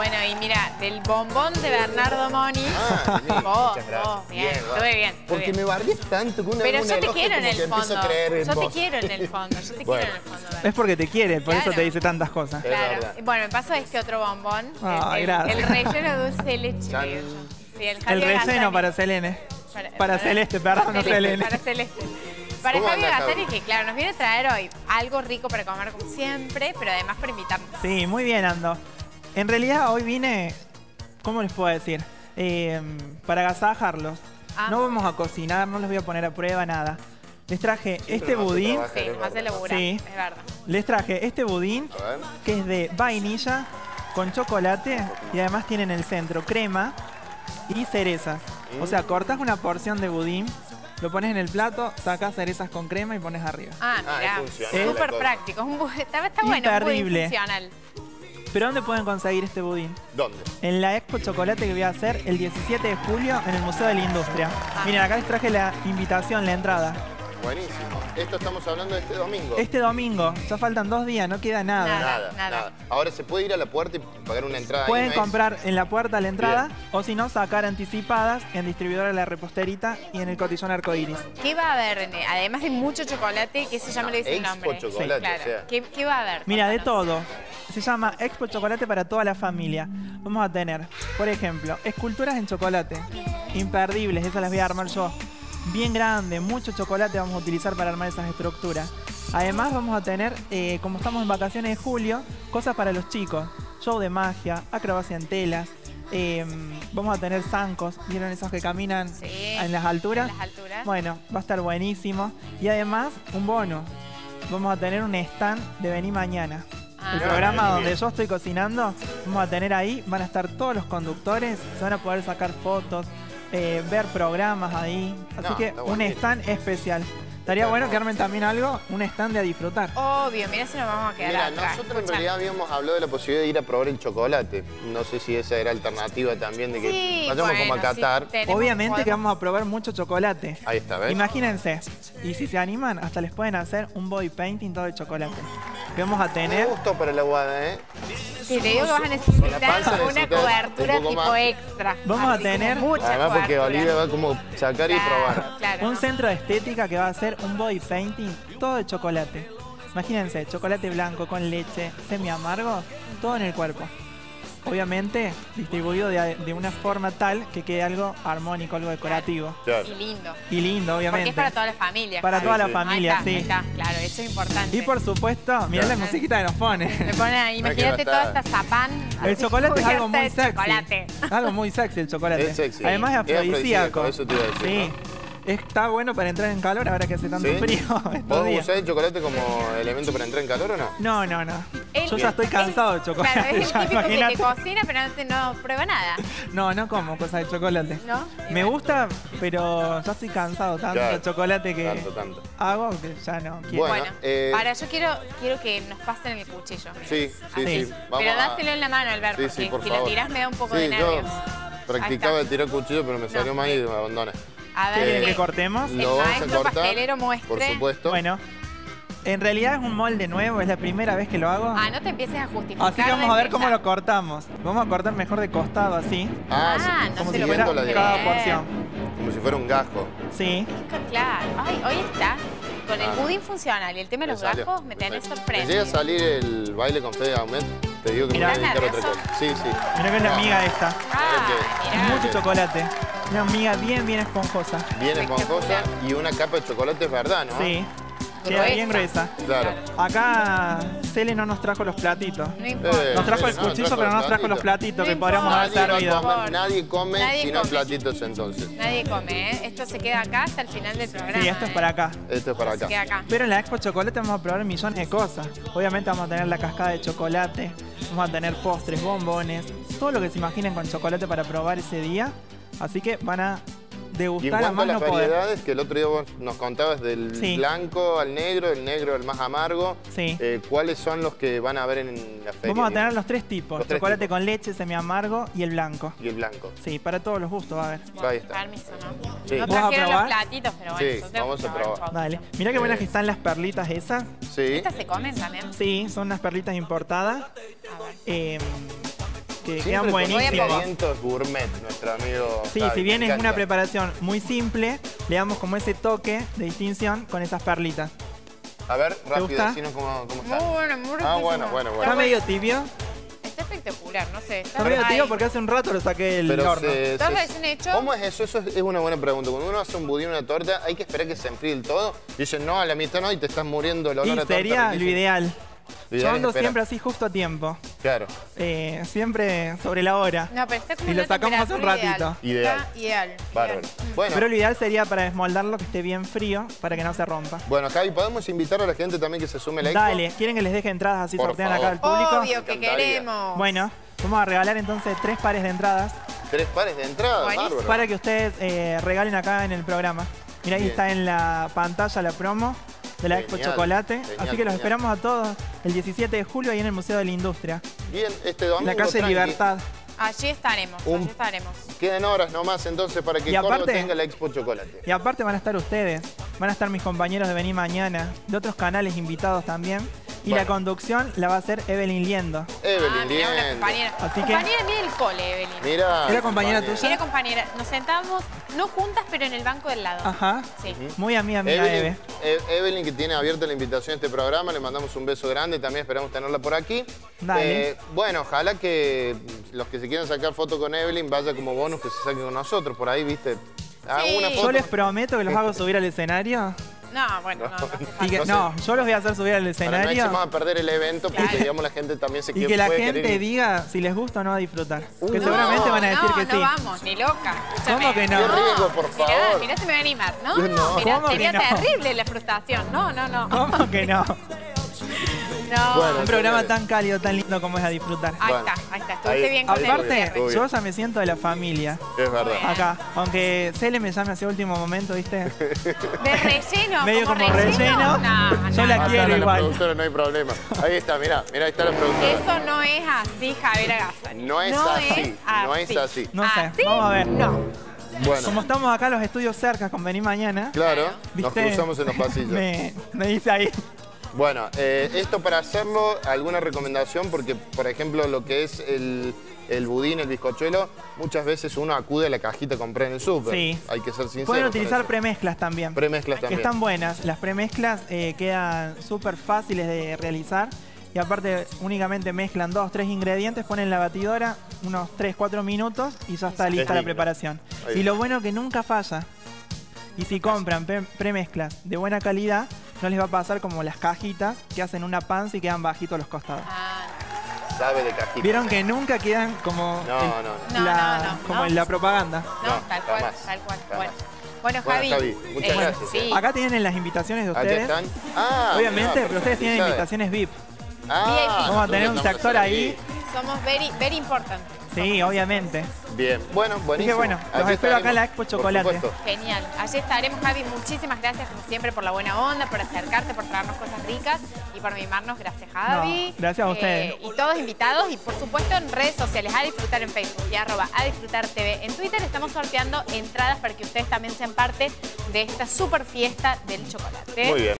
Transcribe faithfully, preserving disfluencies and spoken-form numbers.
Bueno, y mira, del bombón de Bernardo Moni. Ah, bien, vos, muchas gracias. vos, bien, Bien, estuve bien. estuve Porque bien. me bardeas tanto que una Pero una yo te elogia quiero en como el que empiezo fondo. a creer en Yo te vos. quiero en el fondo. Yo te Bueno. quiero en el fondo. Bernardo. Es porque te quiere, por Claro. eso te dice tantas cosas. Es Claro. verdad. Bueno, me pasó este otro bombón. Ah, el, gracias. el relleno de dulce de leche. Chan. le digo yo. Sí, el El Javier relleno Gazzani. para Selene. Para, Para Celeste, perdón, no Selene. Para Celeste. Para ¿Cómo Javier anda, Gazzani, Javi? que claro, nos viene a traer hoy algo rico para comer como siempre, pero además para invitarnos. Sí, muy bien, Ando. En realidad hoy vine, ¿cómo les puedo decir? Eh, para agasajarlos. Ah. No vamos a cocinar, no les voy a poner a prueba nada. Les traje este nos hace budín. trabajar, Sí, es más de verdad. laburar, Sí. es verdad. Les traje este budín A ver. que es de vainilla con chocolate y además tiene en el centro crema y cerezas. O sea, cortas una porción de budín, lo pones en el plato, sacas cerezas con crema y pones arriba. Ah, Ah, mirá, es funcional la súper cosa. práctico. Es un bu- está, está bueno, un budín Imperdible. funcional. ¿Pero dónde pueden conseguir este budín? ¿Dónde? En la Expo Chocolate que voy a hacer el diecisiete de julio en el Museo de la Industria. Ah. Miren, acá les traje la invitación, la entrada. Buenísimo. Esto estamos hablando de este domingo. Este domingo, ya faltan dos días, no queda nada. Nada. Nada, nada. nada, Ahora se puede ir a la puerta y pagar una entrada. Pueden ahí, ¿no es? comprar en la puerta la entrada Bien. o si no, sacar anticipadas en Distribuidora de la Reposterita y en el Cotillón Arcoiris. ¿Qué va a haber, René? Además de mucho chocolate, que se llama le dice el Expo nombre. Chocolate, claro. o sea. ¿Qué, qué va a haber? Mira, de Contanos. todo. Se llama Expo Chocolate para toda la familia. Vamos a tener, por ejemplo, esculturas en chocolate. Imperdibles, esas las voy a armar yo. Bien grande, mucho chocolate vamos a utilizar para armar esas estructuras. Además vamos a tener, eh, como estamos en vacaciones de julio, cosas para los chicos. Show de magia, acrobacia en telas. eh, vamos a tener zancos, ¿vieron esos que caminan Sí, en las alturas? en las alturas. Bueno, va a estar buenísimo. Y además, un bono. Vamos a tener un stand de Vení Mañana. Ah. El Mirá, programa bien, donde bien. yo estoy cocinando, vamos a tener ahí, van a estar todos los conductores, se van a poder sacar fotos, eh, ver programas ahí. Así No, que está un buenísimo. stand especial. Estaría Está bueno que hermoso. armen también algo, un stand de a disfrutar. Obvio, mira si nos vamos a quedar Mira, atrás. nosotros en Escuchá. realidad habíamos hablado de la posibilidad de ir a probar el chocolate. No sé si esa era alternativa también, de que Sí, vayamos bueno, como a sí, catar. tenemos- Obviamente que podemos- vamos a probar mucho chocolate. Ahí está, ¿ves? Imagínense, y si se animan, hasta les pueden hacer un body painting todo de chocolate. Que vamos a Me tener... gustó para la guada, ¿eh? Sí, te digo que vas a Con la necesitar panza una necesitas cobertura un poco tipo más. extra. Vamos a Así como tener- mucha Además porque cobertura. Olivia va como sacar y Claro, probar. claro. Un centro de estética que va a ser un body painting todo de chocolate. Imagínense, chocolate blanco con leche, semi amargo, todo en el cuerpo. Obviamente distribuido de, de una forma tal que quede algo armónico, algo decorativo. Claro. Y lindo. Y lindo, Porque obviamente. es para toda la familia. Para Javi. toda la sí. familia, Ahí sí. está, ahí está, claro, eso es importante. Y por supuesto, mirá la musiquita que nos pone. Me pone ahí, imagínate que va a toda estar. esta zapán. El así chocolate es algo cubierta muy de sexy. chocolate. Algo muy sexy el chocolate. Es sexy. Además es Es afrodisíaco. afrodisíaco, eso te iba a decir, Sí. Está bueno para entrar en calor ahora que hace tanto ¿Sí? frío ¿Vos estos días. usás el chocolate como elemento para entrar en calor o no? No, no, no. Él- Yo ya estoy cansado de chocolate. Claro, es el ya, típico que te imagínate. cocina, pero no, te- no prueba nada. No, no como cosas de chocolate. ¿No? Y Me bueno. gusta, pero ya estoy cansado tanto Claro. de chocolate que Tanto, tanto. hago que ya no quiero. Bueno, Bueno, eh, ahora yo quiero, quiero que nos pasen el cuchillo. Sí, sí, Sí. sí. Vamos Pero a- dáselo en la mano, Albert, Sí, porque sí, por si favor. lo tirás me da un poco Sí, de nervios. yo practicaba Ahí el tirar cuchillo, pero me salió No. mal y me abandoné. A ver, ¿Quieren que- que cortemos? El Lo vamos a maestro cortar, pastelero muestre. por supuesto. Bueno, en realidad es un molde nuevo, es la primera vez que lo hago. Ah, no te empieces a justificar. Así que vamos a ver desde cómo ya. lo cortamos. Vamos a cortar mejor de costado, así. Ah, Ah, sí, no como se si lo fuera siguiendo la puedo cada creer. porción. como si fuera un gajo. Sí. Claro. Ay, hoy está con el Ah. budín funcional y el tema de Me los salió. gajos me tenés Me llega a sorprendido. salir el baile con Fede Aument, te digo que Mirá. me voy a dedicar a ¿Estás otra cosa. Sí, sí. Mira que es la Ah, miga esta. Ah, mirá. Mucho chocolate. Una miga bien, bien esponjosa. Bien esponjosa Espectacular. y una capa de chocolate es verdad, ¿no? Sí. Queda Gruesa. bien gruesa. Claro. Acá Cele no nos trajo los platitos. No importa. Eh, Nos trajo el no, cuchillo, trajo pero no los nos trajo los platitos. platitos que No podríamos haber importa. Nadie, va a servido. comer, nadie come Nadie sino come. platitos entonces. Nadie come, ¿eh? Esto se queda acá hasta el final del programa. Sí, esto es ¿eh? para acá. Esto es para Se queda acá. acá. Pero en la Expo Chocolate vamos a probar millones de cosas. Obviamente vamos a tener la cascada de chocolate, vamos a tener postres, bombones, todo lo que se imaginen con chocolate para probar ese día. Así que van a Y en degustar a cuanto a más las no poder. variedades, que el otro día vos nos contabas del Sí. blanco al negro, el negro el más amargo, Sí. eh, ¿cuáles son los que van a ver en la feria? Vamos a tener los tres tipos, Los tres chocolate tipos. con leche, semi amargo y el blanco. Y el blanco. Sí, para todos los gustos va a haber. Ahí está. Permiso, ¿no? Sí. No ¿Vos vas a trajeron los probar? platitos, pero bueno. Sí, yo tengo vamos que a probar un probar. poco. Dale. Mirá qué buenas Eh. que están las perlitas esas. Sí. ¿Estas se comen también? Sí, son unas perlitas importadas. A ver. Eh, que Siempre quedan con buenísimos. ingredientes gourmet, nuestro amigo Sí, Javi, si bien me es una encanta. preparación muy simple, le damos como ese toque de distinción con esas perlitas. A ver, rápido, gusta? decinos cómo, cómo está. Muy bueno, muy riquísimo. Ah, bueno, bueno, Está bueno. medio tibio. Está espectacular, no sé. Está medio tibio porque hace un rato lo saqué del Pero horno. se- ¿Está se- recién hecho? ¿Cómo es eso? Eso es, es una buena pregunta. Cuando uno hace un budín, una torta, hay que esperar que se enfríe el todo. Dicen, no, a la mitad no, y te estás muriendo el olor Y a torta. sería lo riquísimo. ideal. Lo Yo ideal es ando esperar. siempre así justo a tiempo. Claro, Eh, siempre sobre la hora. No, pero está como Y lo una sacamos hace un temperatura ratito. Ideal. Está ideal. bárbaro. ideal. Bueno, Pero lo ideal sería para desmoldarlo que esté bien frío para que no se rompa. bueno, Javi, ¿podemos invitar a la gente también que se sume a la expo? Dale, ¿quieren que les deje entradas así Por sortean acá al favor. público? Obvio que encantaría. queremos. Bueno, vamos a regalar entonces tres pares de entradas Tres pares de entrada, Buenísimo. bárbaro. para que ustedes eh, regalen acá en el programa. Mira, ahí Bien. está en la pantalla la promo de la Expo Genial, Chocolate. genial, Así que los genial. esperamos a todos el diecisiete de julio ahí en el Museo de la Industria. Bien, este domingo En la calle tranqui. Libertad. Allí estaremos, Un- allí estaremos. Quedan horas nomás entonces para que Y Córdoba aparte- tenga la Expo Chocolate. Y aparte van a estar ustedes, van a estar mis compañeros de Vení Mañana, de otros canales invitados también. Y Bueno. la conducción la va a hacer Evelyn Liendo. Evelyn, Ah, mirá, una bien. compañera. Así que- compañera mía del cole, Evelyn. Mira. ¿Era compañera tuya? Era compañera. Nos sentábamos, no juntas, pero en el banco del lado. Ajá. Sí. Muy amiga mía, Evelyn, Eve. E- Evelyn, que tiene abierta la invitación a este programa, le mandamos un beso grande, también esperamos tenerla por aquí. Dale. Eh, bueno, ojalá que los que se quieran sacar foto con Evelyn vaya como bonus que se saquen con nosotros, por ahí, ¿viste? Hago Sí. una Yo foto. les prometo que los hago subir al escenario. No, bueno, no, no hace falta. Y que, No sé. no, yo los voy a hacer subir al Para no escenario. echemos a perder el evento, porque Claro. digamos la gente también se Y quiere que la puede gente querer ir. diga si les gusta o no va a disfrutar. Uy, que no, seguramente van a decir no, que no sí. vamos, ni loca. Escúchame. ¿Cómo que no? Qué riesgo, por Mirá, favor. mirá si me va a animar. No, No. no, mirá, ¿Cómo que sería no? terrible la frustración. No, no, no. ¿Cómo que no? No. Bueno, Un programa señores. tan cálido, tan lindo como es a disfrutar. Ahí Bueno. está, ahí está. Estuviste Ahí- bien con el Aparte, cierre. Obvio. yo ya me siento de la familia. Es verdad. Bueno. Acá, aunque Cele me llame hacia último momento, ¿viste? De relleno, Medio como, como relleno. No, Yo no. la Acá quiero la igual. productora, no hay problema. Ahí está, mirá, mirá, ahí está la productora. Eso no es así, Javier Agazzani. No es así, no es así. No sé, ¿Así? vamos a ver. No. Bueno, Como estamos acá en los estudios cerca con Vení Mañana, claro, nos ¿viste? cruzamos en los pasillos. Me, me dice ahí. Bueno, eh, esto para hacerlo, ¿alguna recomendación? Porque, por ejemplo, lo que es el, el budín, el bizcochuelo, muchas veces uno acude a la cajita a comprar en el súper. Sí. Hay que ser sincero. Pueden con utilizar eso. premezclas también. Premezclas que también. están buenas. Las premezclas eh, quedan súper fáciles de realizar. Y aparte únicamente mezclan dos, tres ingredientes, ponen en la batidora unos tres, cuatro minutos y ya está lista la lindo. preparación. Ahí Y lo está. bueno que nunca falla. Y si compran pre- premezclas de buena calidad, no les va a pasar como las cajitas que hacen una panza y quedan bajitos los costados. Ah, Sabe de cajita. Vieron que nunca quedan como, No, el- no, no. la, No, no, no, como no. en la propaganda. no, No, tal cual, jamás, tal cual. jamás. Bueno, bueno, Bueno, Javi. Javi, muchas gracias, Sí. Acá tienen las invitaciones de Acá ustedes. están. Ah, Obviamente, mirá, pero ustedes tienen personalizada. invitaciones V I P. Ah, Vamos a tener un nosotros sector estamos ahí. Somos very, very important. Sí, obviamente. Bien, bueno, buenísimo. bueno, los Aquí espero acá en la estaremos, Expo por Chocolate. supuesto. Genial. Allí estaremos, Javi. Muchísimas gracias, como siempre, por la buena onda, por acercarte, por traernos cosas ricas y por mimarnos. Gracias, Javi. No, gracias a ustedes. Y todos invitados y, por supuesto, en redes sociales. A Disfrutar en Facebook y arroba a Disfrutar T V. En Twitter estamos sorteando entradas para que ustedes también sean parte de esta super fiesta del chocolate. Muy bien.